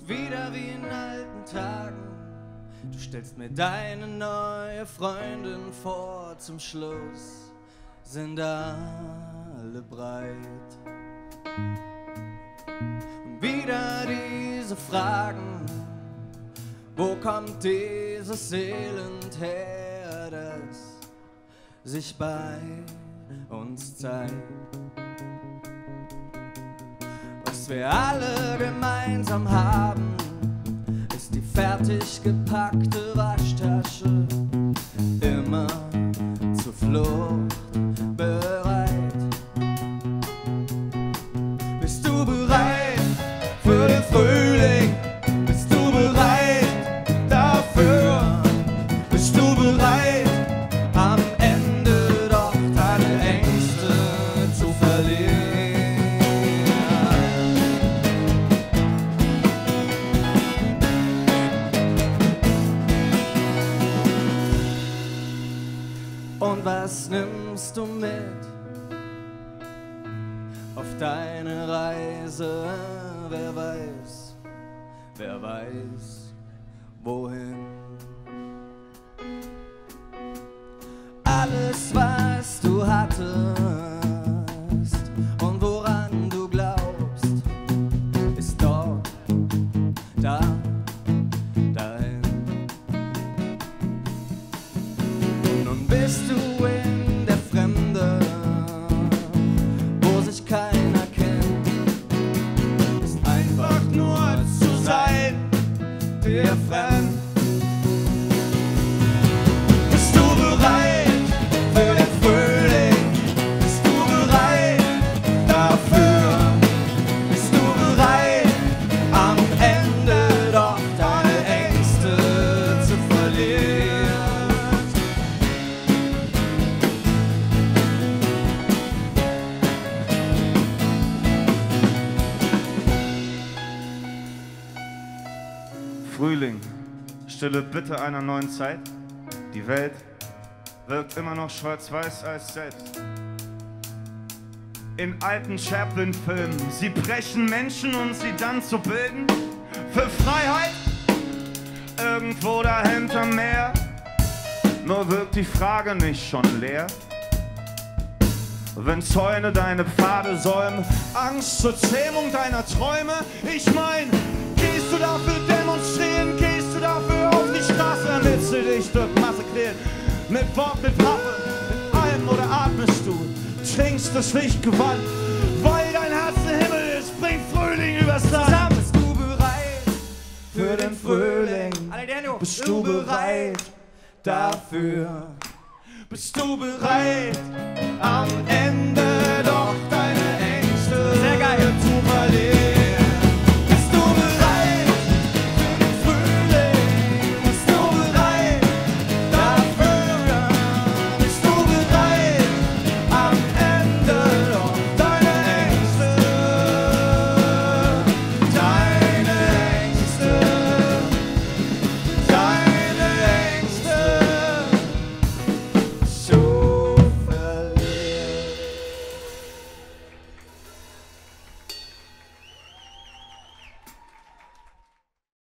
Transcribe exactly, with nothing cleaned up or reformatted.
wieder wie in alten Tagen. Du stellst mir deine neue Freundin vor, zum Schluss sind alle breit. Und wieder diese Fragen, wo kommt dieses Elend her, das sich bei uns zeigt? Was wir alle gemeinsam haben, ist die fertig gepackte Waschtasche, immer zur Flucht bereit. Bist du bereit für den Frühling? Bist du bereit dafür? Bist du bereit, am Ende doch deine Ängste zu verlieren? Und was nimmst du mit auf deine Reise? Wer weiß, wer weiß, wohin? Alles, was du hattest und woran du glaubst, ist dort, da, dahin. Nun bist du in der Fremde, wo sich keiner kennt. Ist einfach nur zu sein, dir fremd. Bist du bereit für den Frühling? Bist du bereit dafür? Bist du bereit, am Ende doch deine Ängste zu verlieren? Frühling, stille Bitte einer neuen Zeit. Die Welt wirkt immer noch schwarz-weiß als selbst. In alten Chaplin-Filmen, sie brechen Menschen, um sie dann zu bilden. Für Freiheit, irgendwo dahinter Meer. Nur wirkt die Frage nicht schon leer? Wenn Zäune deine Pfade säumen, Angst zur Zähmung deiner Träume. Ich mein, gehst du dafür demonstrieren, gehst du dafür auf die Straße, damit sie dich dort massakrieren? Mit Wort, mit Waffe, mit allem, oder atmest du, trinkst das Lichtgewand, weil dein Herz der Himmel ist, bringt Frühling übers Land. Zusammen bist du bereit für den Frühling? Bist du bereit dafür? Bist du bereit, am Ende